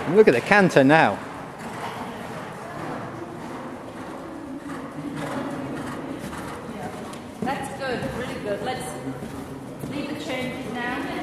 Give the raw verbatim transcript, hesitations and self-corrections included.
And look at the canter now. Yeah, that's good, really good. Let's leave the changes now.